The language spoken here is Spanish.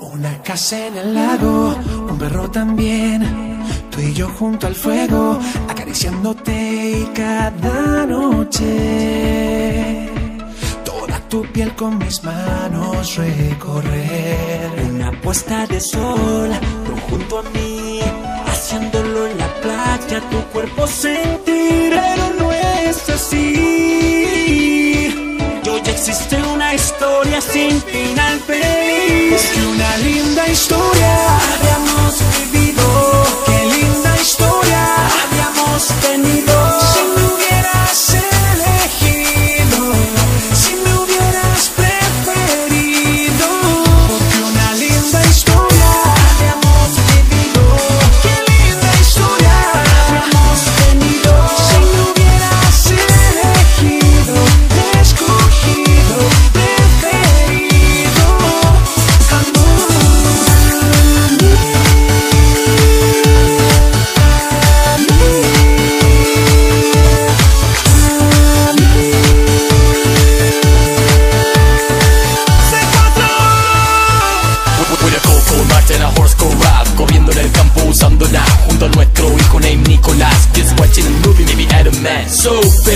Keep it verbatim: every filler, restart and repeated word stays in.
Una casa en el lago, un perro también, tú y yo junto al fuego, acariciándote y cada noche toda tu piel con mis manos recorrer. Una puesta de sol, tú junto a mí, haciéndolo en la playa, tu cuerpo sentir. Pero no es así, yo ya existe una historia sin final feliz. porque una linda historia habíamos vivido, qué linda historia habíamos tenido. si me hubieras elegido, si me hubieras preferido. Porque una linda historia Habíamos vivido, qué linda historia habíamos tenido. si me hubieras elegido, escogido, preferido. Corriendo en el campo usándola junto a nuestro hijo named Nicolás. Just watching a movie, maybe Adam Man. So